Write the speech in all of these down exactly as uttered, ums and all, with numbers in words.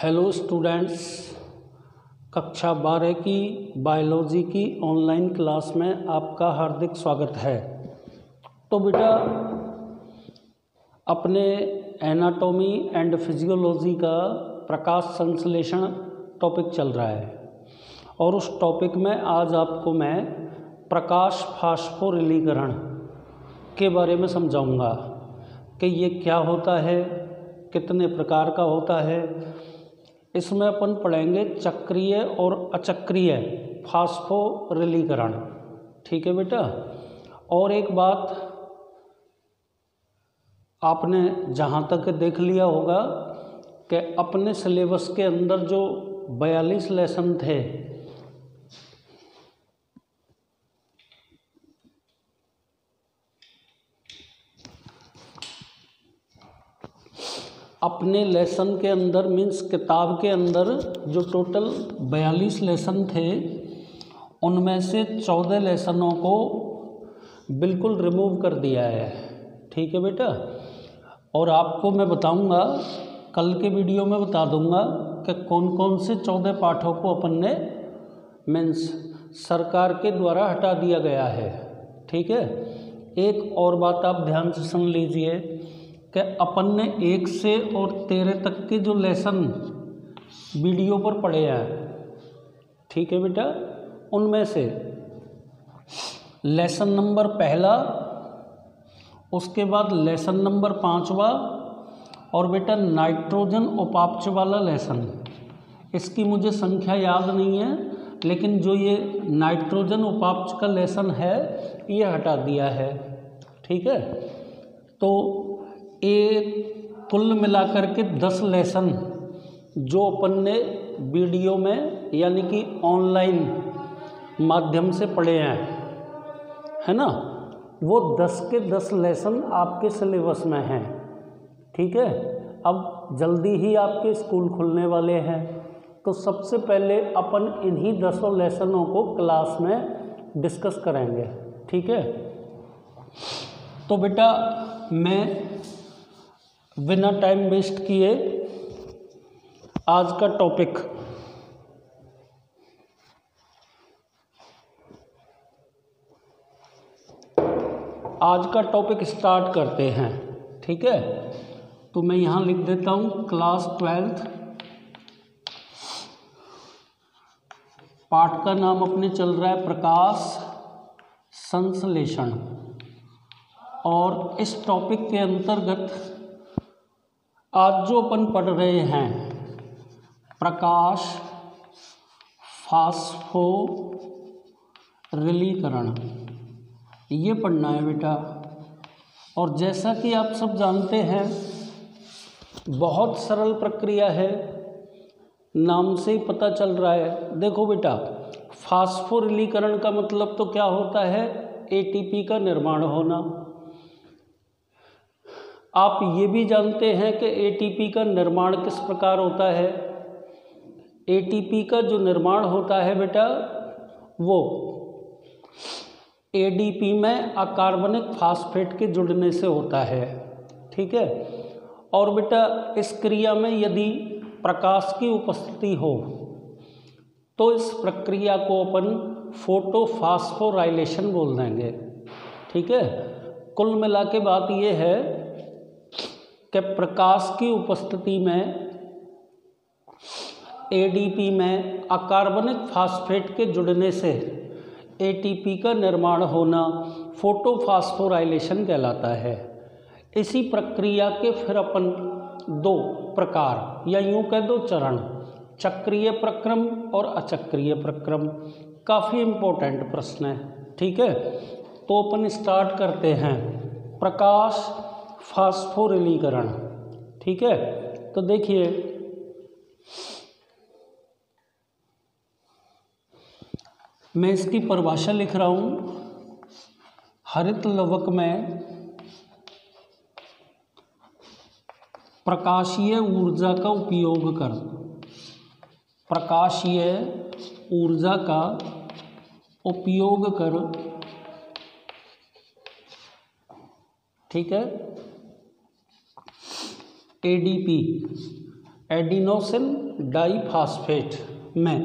Hello students, कक्षा बारह की बायोलॉजी की ऑनलाइन क्लास में आपका हार्दिक स्वागत है। तो बेटा, अपने एनाटॉमी एंड फिजियोलॉजी का प्रकाश संश्लेषण टॉपिक चल रहा है और उस टॉपिक में आज आपको मैं प्रकाश फास्फोरिलीकरण के बारे में समझाऊंगा कि ये क्या होता है, कितने प्रकार का होता है। इसमें अपन पढ़ेंगे चक्रीय और अचक्रीय फास्फोरिलीकरण। ठीक है बेटा। और एक बात आपने जहाँ तक देख लिया होगा कि अपने सिलेबस के अंदर जो बयालीस लेसन थे, अपने लेसन के अंदर मीन्स किताब के अंदर जो टोटल बयालीस लेसन थे, उनमें से चौदह लेसनों को बिल्कुल रिमूव कर दिया है। ठीक है बेटा। और आपको मैं बताऊंगा, कल के वीडियो में बता दूंगा कि कौन कौन से चौदह पाठों को अपन ने मीन्स सरकार के द्वारा हटा दिया गया है। ठीक है। एक और बात आप ध्यान से सुन लीजिए कि अपन ने एक से और तेरह तक के जो लेसन वीडियो पर पढ़े हैं, ठीक है बेटा, उनमें से लेसन नंबर पहला, उसके बाद लेसन नंबर पाँचवा और बेटा नाइट्रोजन उपापचय वाला लेसन, इसकी मुझे संख्या याद नहीं है, लेकिन जो ये नाइट्रोजन उपापचय का लेसन है ये हटा दिया है। ठीक है। तो एक कुल मिलाकर के दस लेसन जो अपन ने वीडियो में यानी कि ऑनलाइन माध्यम से पढ़े हैं, है ना, वो दस के दस लेसन आपके सिलेबस में हैं। ठीक है। अब जल्दी ही आपके स्कूल खुलने वाले हैं, तो सबसे पहले अपन इन्हीं दसों लेसनों को क्लास में डिस्कस करेंगे। ठीक है। तो बेटा, मैं बिना टाइम वेस्ट किए आज का टॉपिक आज का टॉपिक स्टार्ट करते हैं। ठीक है। तो मैं यहाँ लिख देता हूँ क्लास ट्वेल्थ, पाठ का नाम अपने चल रहा है प्रकाश संश्लेषण, और इस टॉपिक के अंतर्गत आज जो अपन पढ़ रहे हैं प्रकाश फास्फोरिलीकरण, ये पढ़ना है बेटा। और जैसा कि आप सब जानते हैं, बहुत सरल प्रक्रिया है, नाम से ही पता चल रहा है। देखो बेटा, फास्फोरिलीकरण का मतलब तो क्या होता है? एटीपी का निर्माण होना। आप ये भी जानते हैं कि एटीपी का निर्माण किस प्रकार होता है। एटीपी का जो निर्माण होता है बेटा, वो एडीपी में अकार्बनिक फास्फेट के जुड़ने से होता है। ठीक है। और बेटा, इस क्रिया में यदि प्रकाश की उपस्थिति हो तो इस प्रक्रिया को अपन फोटोफास्फोराइलेशन बोल देंगे। ठीक है। कुल मिला के बात ये है कि प्रकाश की उपस्थिति में एडीपी में अकार्बनिक फास्फेट के जुड़ने से एटीपी का निर्माण होना फोटोफास्फोराइलेशन कहलाता है। इसी प्रक्रिया के फिर अपन दो प्रकार या यूं कह दो चरण, चक्रीय प्रक्रम और अचक्रीय प्रक्रम। काफ़ी इम्पोर्टेंट प्रश्न है। ठीक है। तो अपन स्टार्ट करते हैं प्रकाश फास्फोरिलीकरण। ठीक है। तो देखिए, मैं इसकी परिभाषा लिख रहा हूँ। हरित लवक में प्रकाशीय ऊर्जा का उपयोग कर प्रकाशीय ऊर्जा का उपयोग कर ठीक है, एडीपी एडिनोसिन डाइफॉस्फेट में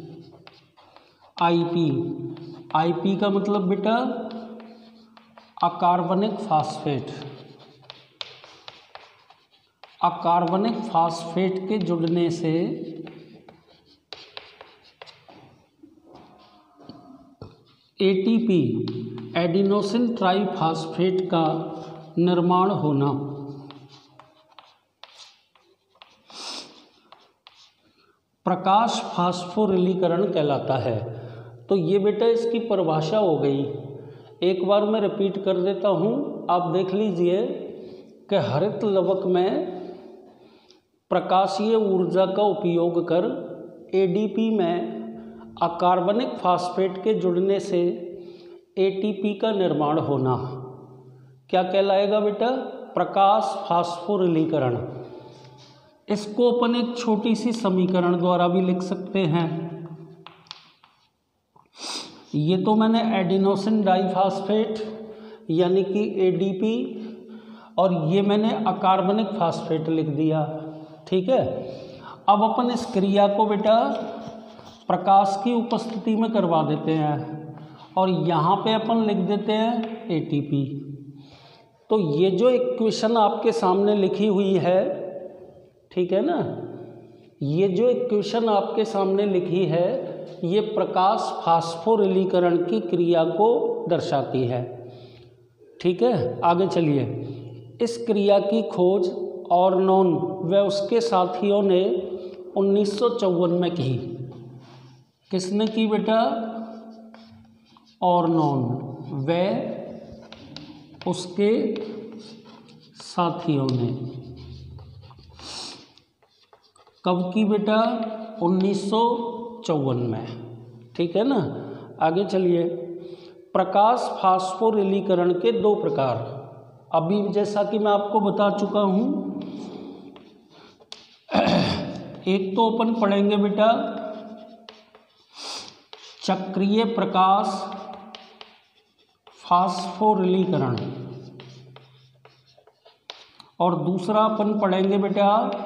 आईपी, आईपी का मतलब बेटा अकार्बनिक फास्फेट, अकार्बनिक फास्फेट के जुड़ने से एटीपी एडिनोसिन ट्राइफॉस्फेट का निर्माण होना। प्रकाश फास्फोरिलीकरण कहलाता है। तो ये बेटा इसकी परिभाषा हो गई। एक बार मैं रिपीट कर देता हूँ, आप देख लीजिए कि हरित लवक में प्रकाशीय ऊर्जा का उपयोग कर एडीपी में अकार्बनिक फास्फेट के जुड़ने से एटीपी का निर्माण होना क्या कहलाएगा बेटा? प्रकाश फास्फोरिलीकरण। इसको अपन एक छोटी सी समीकरण द्वारा भी लिख सकते हैं। ये तो मैंने एडिनोसिन डाइफॉस्फेट यानी कि एडीपी और ये मैंने अकार्बनिक फास्फेट लिख दिया, ठीक है। अब अपन इस क्रिया को बेटा प्रकाश की उपस्थिति में करवा देते हैं और यहाँ पे अपन लिख देते हैं एटीपी। तो ये जो इक्वेशन आपके सामने लिखी हुई है, ठीक है ना, ये जो इक्वेशन आपके सामने लिखी है ये प्रकाश फास्फोरिलीकरण की क्रिया को दर्शाती है, ठीक है। आगे चलिए। इस क्रिया की खोज ऑर्नोन व उसके साथियों ने उन्नीस सौ चौवन में की। किसने की बेटा? ऑर्नोन व उसके साथियों ने। कब की बेटा? उन्नीस सौ चौवन में, ठीक है ना। आगे चलिए। प्रकाश फास्फोरिलीकरण के दो प्रकार, अभी जैसा कि मैं आपको बता चुका हूँ। एक तो अपन पढ़ेंगे बेटा चक्रीय प्रकाश फास्फोरिलीकरण और दूसरा अपन पढ़ेंगे बेटा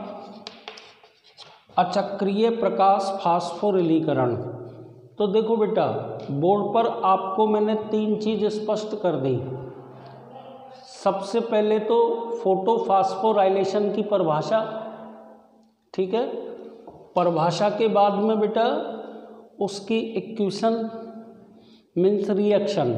अचक्रीय प्रकाश फास्फोरिलीकरण। तो देखो बेटा, बोर्ड पर आपको मैंने तीन चीज स्पष्ट कर दी। सबसे पहले तो फोटोफास्फोराइलेशन की परिभाषा, ठीक है। परिभाषा के बाद में बेटा उसकी इक्वेशन मीन्स रिएक्शन।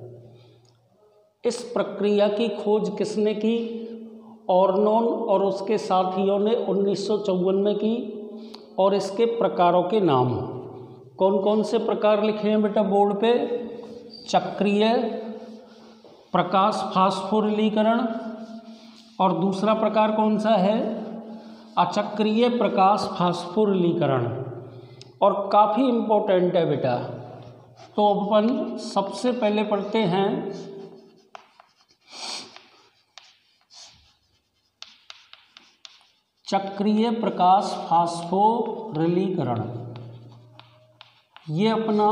इस प्रक्रिया की खोज किसने की? ऑर्नोन और उसके साथियों ने उन्नीस सौ चौवन में की। और इसके प्रकारों के नाम कौन कौन से प्रकार लिखे हैं बेटा बोर्ड पे? चक्रीय प्रकाश फास्फोरिलीकरण और दूसरा प्रकार कौन सा है? अचक्रीय प्रकाश फास्फोरिलीकरण। और काफ़ी इम्पोर्टेंट है बेटा। तो अपन सबसे पहले पढ़ते हैं चक्रीय प्रकाश फास्फोरिलीकरण। ये अपना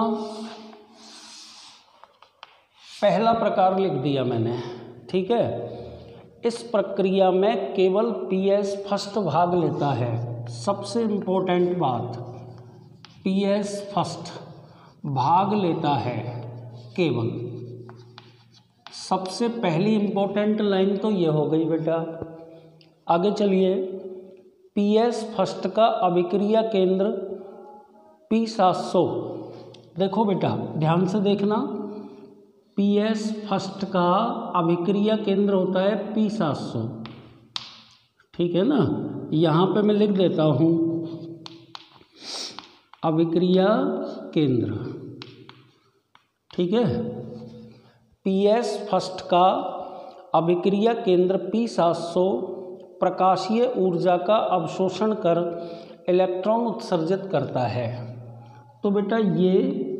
पहला प्रकार लिख दिया मैंने, ठीक है। इस प्रक्रिया में केवल पीएस फर्स्ट भाग लेता है। सबसे इम्पोर्टेंट बात, पीएस फर्स्ट भाग लेता है केवल। सबसे पहली इम्पोर्टेंट लाइन तो ये हो गई बेटा। आगे चलिए। पीएस फर्स्ट का अभिक्रिया केंद्र पी सात सौ। देखो बेटा ध्यान से देखना, पीएस फर्स्ट का अभिक्रिया केंद्र होता है पी सात सौ, ठीक है ना। यहाँ पे मैं लिख देता हूँ अभिक्रिया केंद्र, ठीक है। पीएस फर्स्ट का अभिक्रिया केंद्र पी सात सौ प्रकाशीय ऊर्जा का अवशोषण कर इलेक्ट्रॉन उत्सर्जित करता है। तो बेटा ये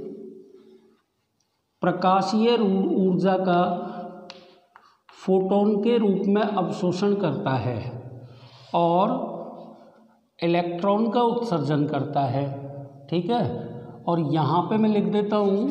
प्रकाशीय ऊर्जा का फोटोन के रूप में अवशोषण करता है और इलेक्ट्रॉन का उत्सर्जन करता है, ठीक है। और यहाँ पे मैं लिख देता हूँ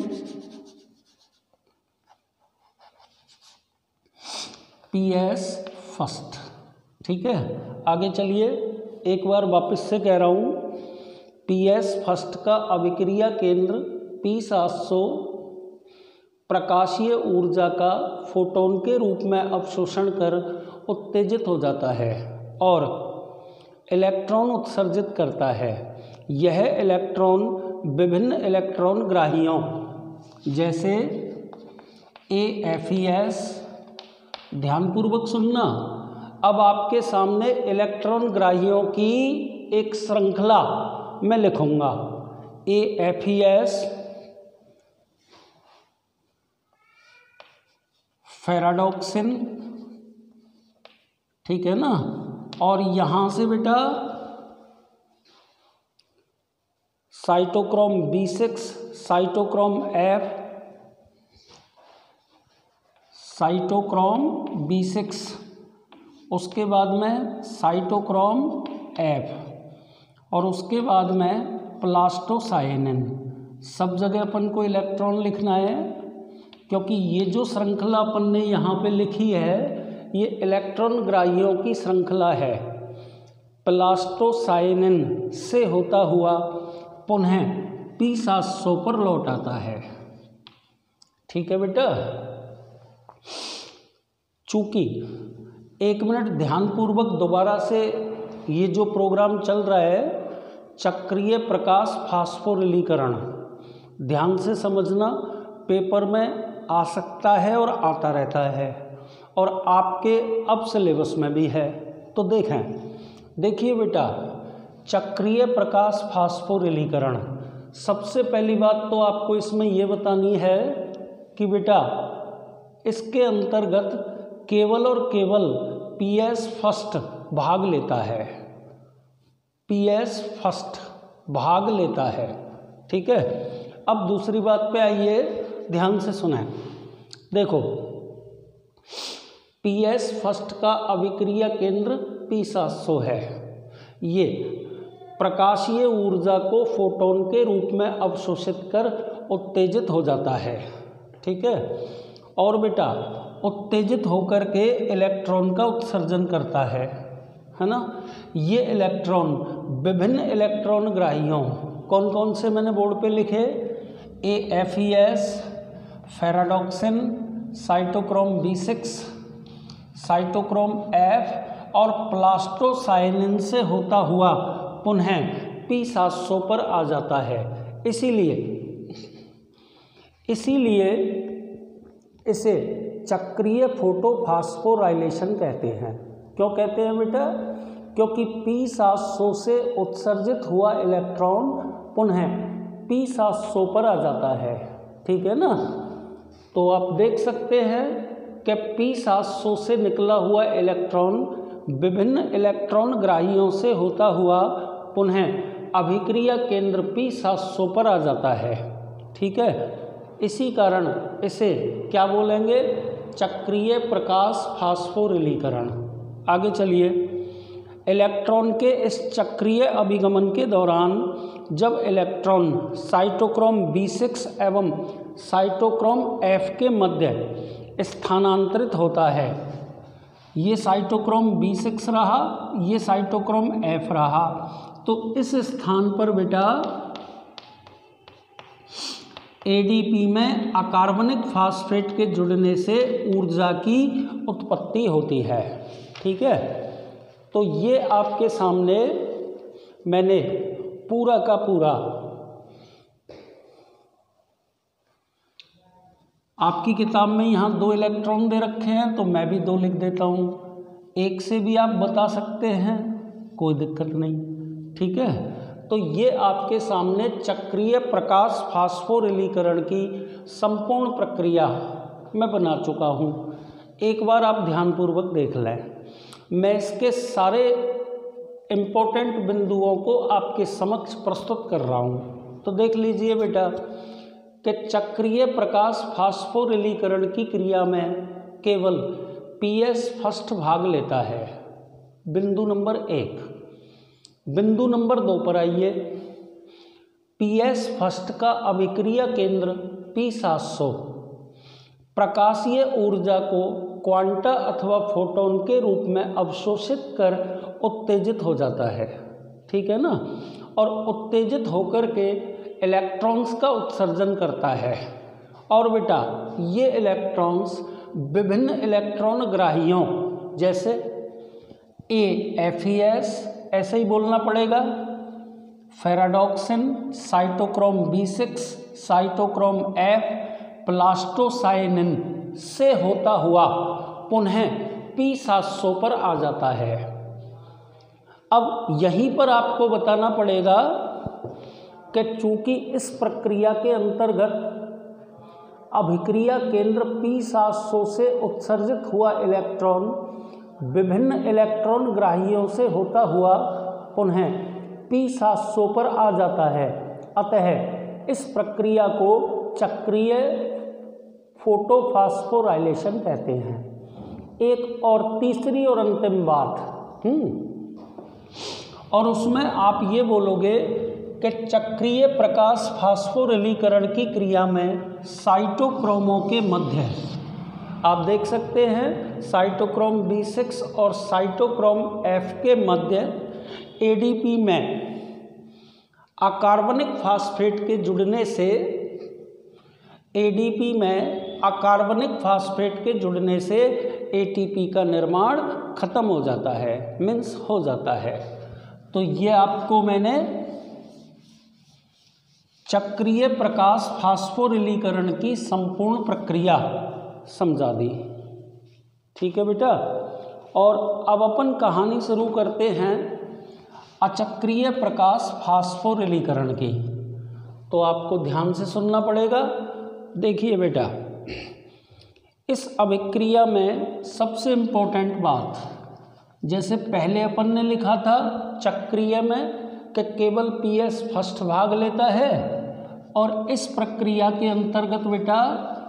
पीएस फर्स्ट, ठीक है। आगे चलिए। एक बार वापस से कह रहा हूँ, पी एस फर्स्ट का अभिक्रिया केंद्र पी सात सौ प्रकाशीय ऊर्जा का फोटोन के रूप में अवशोषण कर उत्तेजित हो जाता है और इलेक्ट्रॉन उत्सर्जित करता है। यह इलेक्ट्रॉन विभिन्न इलेक्ट्रॉन ग्राहियों जैसे ए एफ ई एस, ध्यानपूर्वक सुनना, अब आपके सामने इलेक्ट्रॉन ग्राहियों की एक श्रृंखला मैं लिखूंगा, ए एफ ई एस, फेराडॉक्सिन, ठीक है ना, और यहां से बेटा cytochrome B six, cytochrome F, cytochrome B six, उसके बाद में साइटोक्रोम एफ और उसके बाद में प्लास्टोसाइनिन। सब जगह अपन को इलेक्ट्रॉन लिखना है क्योंकि ये जो श्रृंखला अपन ने यहाँ पे लिखी है ये इलेक्ट्रॉन ग्राहियों की श्रृंखला है। प्लास्टोसाइनिन से होता हुआ पुनः पी सात सौ पर लौट आता है। ठीक है बेटा, चूंकि एक मिनट ध्यानपूर्वक दोबारा से ये जो प्रोग्राम चल रहा है चक्रीय प्रकाश फास्फोरिलीकरण, ध्यान से समझना, पेपर में आ सकता है और आता रहता है और आपके अब सिलेबस में भी है। तो देखें, देखिए बेटा, चक्रीय प्रकाश फास्फोरिलीकरण, सबसे पहली बात तो आपको इसमें ये बतानी है कि बेटा इसके अंतर्गत केवल और केवल पी एस फर्स्ट भाग लेता है, पी एस फर्स्ट भाग लेता है। ठीक है, अब दूसरी बात पे आइए, ध्यान से सुनें। देखो, पी एस फर्स्ट का अभिक्रिया केंद्र पी सात सौ है। ये प्रकाशीय ऊर्जा को फोटोन के रूप में अवशोषित कर उत्तेजित हो जाता है। ठीक है, और बेटा उत्तेजित होकर के इलेक्ट्रॉन का उत्सर्जन करता है, है ना। ये इलेक्ट्रॉन विभिन्न इलेक्ट्रॉन ग्राहियों, कौन कौन से मैंने बोर्ड पे लिखे, A F E S, ferredoxin, cytochrome B six, cytochrome F और प्लास्टोसाइनिन से होता हुआ पुनः पी सात सौ पर आ जाता है। इसीलिए इसीलिए इसे चक्रीय फोटोफास्फोराइलेशन कहते हैं। क्यों कहते हैं बेटा? क्योंकि पी सात सौ से उत्सर्जित हुआ इलेक्ट्रॉन पुनः पी सात सौ पर आ जाता है। ठीक है ना, तो आप देख सकते हैं कि पी सात सौ से निकला हुआ इलेक्ट्रॉन विभिन्न इलेक्ट्रॉन ग्राहियों से होता हुआ पुनः अभिक्रिया केंद्र पी सात सौ पर आ जाता है। ठीक है, इसी कारण इसे क्या बोलेंगे, चक्रीय प्रकाश फास्फोरिलीकरण। आगे चलिए, इलेक्ट्रॉन के इस चक्रीय अभिगमन के दौरान जब इलेक्ट्रॉन साइटोक्रोम बी सिक्स एवं साइटोक्रोम एफ के मध्य स्थानांतरित होता है, ये साइटोक्रोम बी सिक्स रहा, ये साइटोक्रोम एफ रहा, तो इस स्थान पर बेटा ए डी पी में अकार्बनिक फास्फेट के जुड़ने से ऊर्जा की उत्पत्ति होती है। ठीक है, तो ये आपके सामने मैंने पूरा का पूरा आपकी किताब में यहाँ दो इलेक्ट्रॉन दे रखे हैं तो मैं भी दो लिख देता हूँ, एक से भी आप बता सकते हैं, कोई दिक्कत नहीं। ठीक है, तो ये आपके सामने चक्रीय प्रकाश फास्फोरिलीकरण की संपूर्ण प्रक्रिया मैं बना चुका हूँ। एक बार आप ध्यानपूर्वक देख लें, मैं इसके सारे इम्पोर्टेंट बिंदुओं को आपके समक्ष प्रस्तुत कर रहा हूँ। तो देख लीजिए बेटा कि चक्रीय प्रकाश फास्फोरिलीकरण की क्रिया में केवल पी एस फर्स्ट भाग लेता है, बिंदु नंबर एक। बिंदु नंबर दो पर आइए, पी एस फर्स्ट का अभिक्रिया केंद्र पी सात सौ प्रकाशीय ऊर्जा को क्वांटा अथवा फोटोन के रूप में अवशोषित कर उत्तेजित हो जाता है, ठीक है ना, और उत्तेजित होकर के इलेक्ट्रॉन्स का उत्सर्जन करता है। और बेटा ये इलेक्ट्रॉन्स विभिन्न इलेक्ट्रॉन ग्राहियों जैसे ए एफ ई एस, ऐसे ही बोलना पड़ेगा, ferredoxin, cytochrome B six, cytochrome F, plastocyanin से होता हुआ पुनः पी सात सौ पर आ जाता है। अब यहीं पर आपको बताना पड़ेगा कि चूंकि इस प्रक्रिया के अंतर्गत अभिक्रिया केंद्र पी सात सौ से उत्सर्जित हुआ इलेक्ट्रॉन विभिन्न इलेक्ट्रॉन ग्राहियों से होता हुआ पुनः पी सात सौ पर आ जाता है, अतः इस प्रक्रिया को चक्रीय फोटोफॉस्फोराइलेशन कहते हैं। एक और तीसरी और अंतिम बात, हम्म और उसमें आप ये बोलोगे कि चक्रीय प्रकाश फास्फोरिलीकरण की क्रिया में साइटोक्रोमों के मध्य आप देख सकते हैं साइटोक्रोम बी सिक्स और साइटोक्रोम एफ के मध्य ए डी पी में अकार्बनिक फास्फेट के जुड़ने से ए डी पी में अकार्बनिक फास्फेट के जुड़ने से ए टी पी का निर्माण खत्म हो जाता है, मीन्स हो जाता है। तो ये आपको मैंने चक्रीय प्रकाश फास्फोरिलीकरण की संपूर्ण प्रक्रिया समझा दी, ठीक है बेटा। और अब अपन कहानी शुरू करते हैं अचक्रीय प्रकाश फास्फोरिलीकरण की। तो आपको ध्यान से सुनना पड़ेगा। देखिए बेटा, इस अभिक्रिया में सबसे इम्पोर्टेंट बात, जैसे पहले अपन ने लिखा था चक्रीय में कि केवल पी एस फर्स्ट भाग लेता है, और इस प्रक्रिया के अंतर्गत बेटा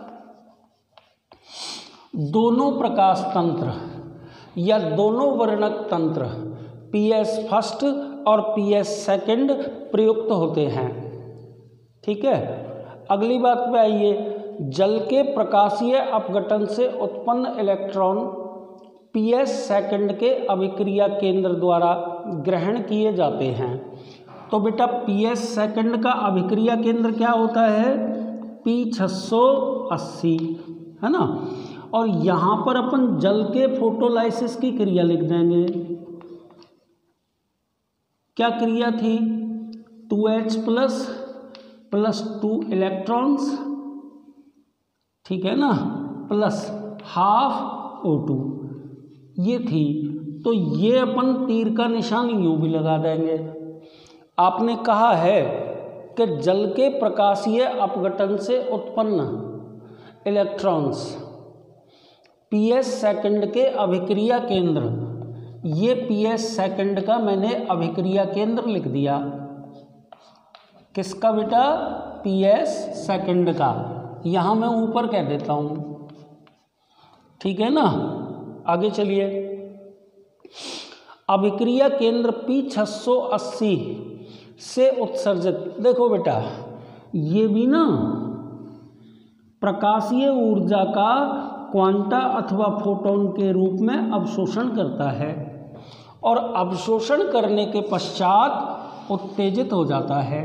दोनों प्रकाश तंत्र या दोनों वर्णक तंत्र पी एस फर्स्ट और पी एस सेकेंड प्रयुक्त होते हैं, ठीक है। अगली बात पे आइए, जल के प्रकाशीय अपघटन से उत्पन्न इलेक्ट्रॉन पी एस सेकेंड के अभिक्रिया केंद्र द्वारा ग्रहण किए जाते हैं। तो बेटा पी एस सेकेंड का अभिक्रिया केंद्र क्या होता है, पी छः सौ अस्सी, है ना। और यहाँ पर अपन जल के फोटोलाइसिस की क्रिया लिख देंगे। क्या क्रिया थी, two H plus plus two electrons, ठीक है ना, प्लस हाफ ओ टू, ये थी। तो ये अपन तीर का निशान यूं भी लगा देंगे। आपने कहा है कि जल के प्रकाशीय अपघटन से उत्पन्न इलेक्ट्रॉन्स पी एस सेकेंड के अभिक्रिया केंद्र, ये पी एस सेकेंड का मैंने अभिक्रिया केंद्र लिख दिया। किसका बेटा, पी एस सेकेंड का, यहाँ मैं ऊपर कह देता हूँ, ठीक है ना। आगे चलिए, अभिक्रिया केंद्र पी छः सौ अस्सी से उत्सर्जित, देखो बेटा ये भी ना प्रकाशीय ऊर्जा का क्वांटा अथवा फोटोन के रूप में अवशोषण करता है, और अवशोषण करने के पश्चात उत्तेजित हो जाता है।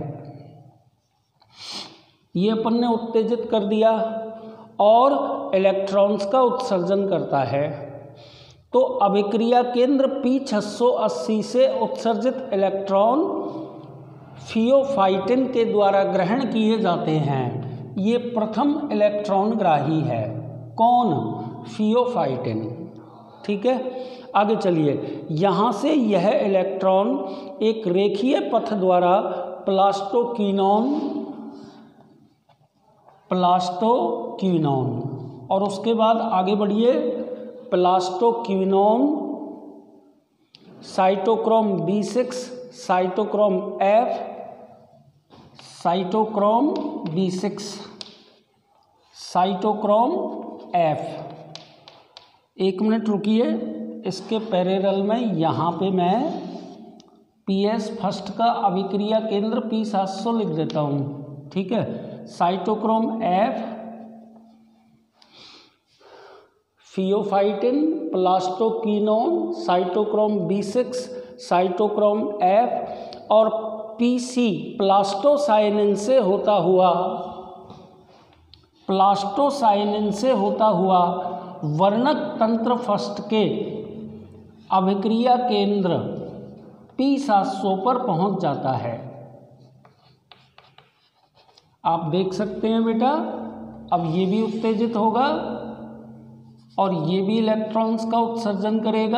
ये अपन ने उत्तेजित कर दिया और इलेक्ट्रॉन्स का उत्सर्जन करता है। तो अभिक्रिया केंद्र पी छः सौ अस्सी से उत्सर्जित इलेक्ट्रॉन फियोफाइटिन के द्वारा ग्रहण किए जाते हैं। ये प्रथम इलेक्ट्रॉन ग्राही है, कौन, फियोफाइटिन, ठीक है। आगे चलिए, यहाँ से यह इलेक्ट्रॉन एक रेखीय पथ द्वारा प्लास्टोक्विनोन प्लास्टोक्विनोन और उसके बाद आगे बढ़िए, plastoquinone, cytochrome B six, cytochrome F, cytochrome B six, cytochrome F. एक मिनट रुकिए, इसके पैरेलल में यहाँ पे मैं पी एस फर्स्ट का अभिक्रिया केंद्र पी सात सौ लिख देता हूँ, ठीक है। Cytochrome F pheophytin, plastoquinone, cytochrome B six, cytochrome F और पीसी प्लास्टोसाइनिन से होता हुआ प्लास्टोसाइनिन से होता हुआ वर्णक तंत्र फस्ट के अभिक्रिया केंद्र पी सात सौ पर पहुंच जाता है। आप देख सकते हैं बेटा, अब ये भी उत्तेजित होगा और ये भी इलेक्ट्रॉन्स का उत्सर्जन करेगा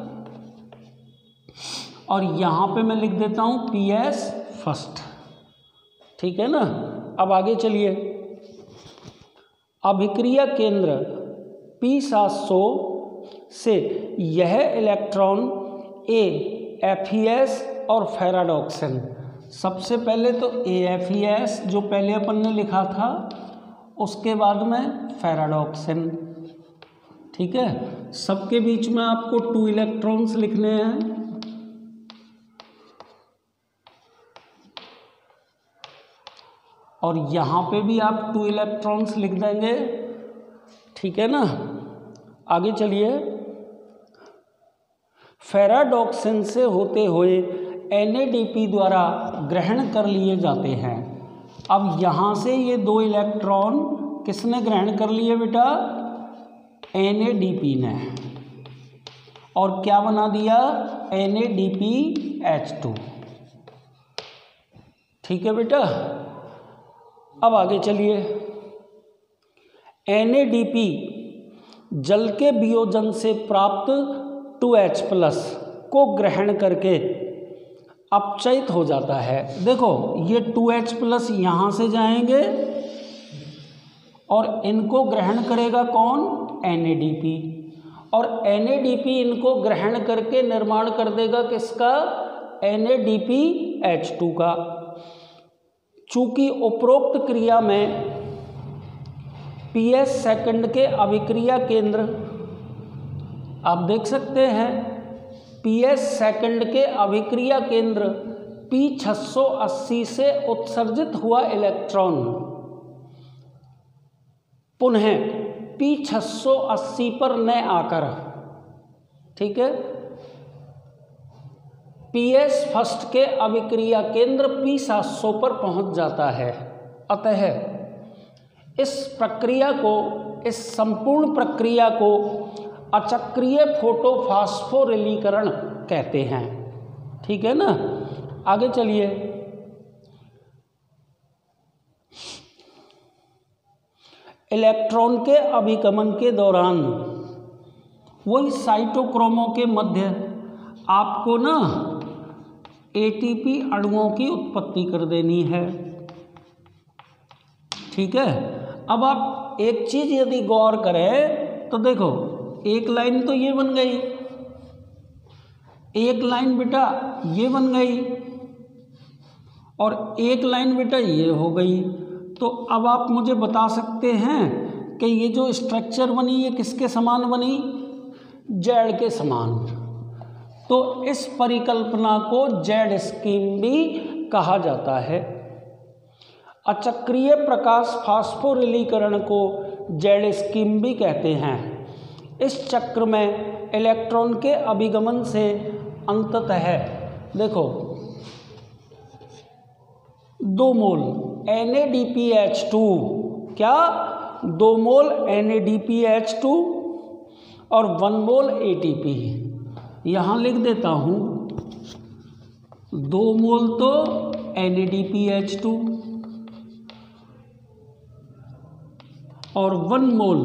और यहाँ पे मैं लिख देता हूँ पी एस फर्स्ट। ठीक है ना। अब आगे चलिए, अभिक्रिया केंद्र पी सात सौ से यह electron A F E S और फेराडॉक्सिन, सबसे पहले तो ए एफ ई एस जो पहले अपन ने लिखा था, उसके बाद में फेराडॉक्सिन। ठीक है, सबके बीच में आपको टू इलेक्ट्रॉन्स लिखने हैं। और यहाँ पे भी आप टू इलेक्ट्रॉन्स लिख देंगे। ठीक है ना। आगे चलिए, फेराडॉक्सिन से होते हुए एन ए डी पी द्वारा ग्रहण कर लिए जाते हैं। अब यहाँ से ये दो इलेक्ट्रॉन किसने ग्रहण कर लिए बेटा? एन ए डी पी ने। और क्या बना दिया? N A D P H two. ठीक है बेटा। अब आगे चलिए, एन ए डी पी जल के वियोजन से प्राप्त टू एच प्लस को ग्रहण करके अपचयित हो जाता है। देखो, ये टू एच प्लस यहाँ से जाएंगे और इनको ग्रहण करेगा कौन? N A D P. और एन ए डी पी इनको ग्रहण करके निर्माण कर देगा किसका? N A D P H two का। चूंकि उपरोक्त क्रिया में पी एस सेकंड के अभिक्रिया केंद्र आप देख सकते हैं, पी एस सेकंड के अभिक्रिया केंद्र पी छह सौ अस्सी से उत्सर्जित हुआ इलेक्ट्रॉन पुनः पी छह सौ अस्सी पर न आकर, ठीक है, पी एस फर्स्ट के अभिक्रिया केंद्र पी सात सौ पर पहुंच जाता है। अतः इस प्रक्रिया को, इस संपूर्ण प्रक्रिया को अचक्रीय फोटोफास्फोरिलीकरण कहते हैं। ठीक है ना। आगे चलिए, इलेक्ट्रॉन के अभिगमन के दौरान वही साइटोक्रोमों के मध्य आपको ना ए टी पी अणुओं की उत्पत्ति कर देनी है। ठीक है। अब आप एक चीज यदि गौर करें तो देखो, एक लाइन तो ये बन गई, एक लाइन बेटा ये बन गई और एक लाइन बेटा ये हो गई। तो अब आप मुझे बता सकते हैं कि ये जो स्ट्रक्चर बनी ये किसके समान बनी? जेड के समान। तो इस परिकल्पना को जेड स्कीम भी कहा जाता है। अचक्रीय प्रकाश फास्फोरिलीकरण को जेड स्कीम भी कहते हैं। इस चक्र में इलेक्ट्रॉन के अभिगमन से अंततः देखो दो mole N A D P H two, क्या दो mole N A D P H two और one mole A T P, यहाँ लिख देता हूँ दो मोल तो N A D P H two और one mole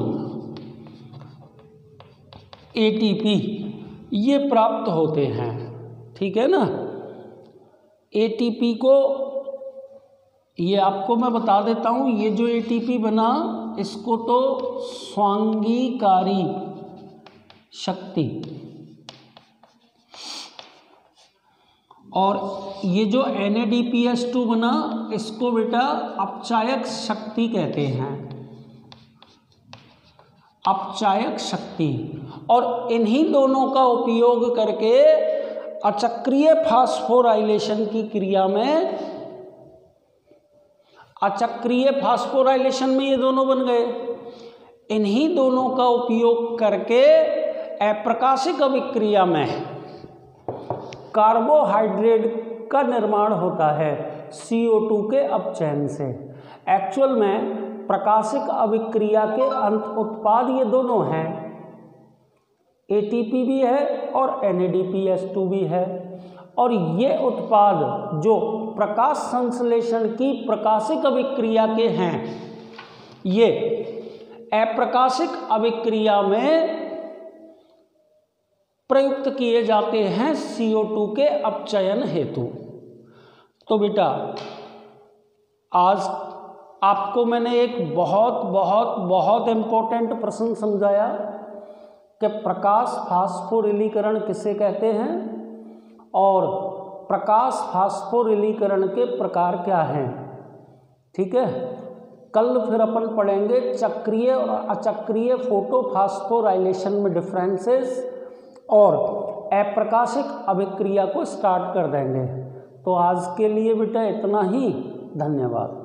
A T P ये प्राप्त होते हैं। ठीक है ना। ए टी पी को ये आपको मैं बता देता हूँ, ये जो ए टी पी बना इसको तो स्वांगीकारी शक्ति, और ये जो N A D P H two बना इसको बेटा अपचायक शक्ति कहते हैं। अपचायक शक्ति। और इन्हीं दोनों का उपयोग करके अचक्रीय फास्फोराइलेशन की क्रिया में, अचक्रीय फास्फोराइलेशन में ये दोनों बन गए। इन्हीं दोनों का उपयोग करके अप्रकाशिक अभिक्रिया में कार्बोहाइड्रेट का निर्माण होता है सी ओ टू के अपचयन से। एक्चुअल में प्रकाशिक अभिक्रिया के अंत उत्पाद ये दोनों हैं, ए टी पी भी है और N A D P S two भी है। और ये उत्पाद जो प्रकाश संश्लेषण की प्रकाशिक अभिक्रिया के हैं, ये अप्रकाशिक अभिक्रिया में प्रयुक्त किए जाते हैं सी ओ टू के अपचयन हेतु। तो बेटा आज आपको मैंने एक बहुत बहुत बहुत इम्पोर्टेंट प्रश्न समझाया कि प्रकाश फास्फोरिलीकरण किसे कहते हैं और प्रकाश फास्फोरिलीकरण के प्रकार क्या हैं। ठीक है, कल फिर अपन पढ़ेंगे चक्रीय और अचक्रीय फोटोफास्फोराइलेशन में डिफरेंसेस और अप्रकाशिक अभिक्रिया को स्टार्ट कर देंगे। तो आज के लिए बेटा इतना ही, धन्यवाद।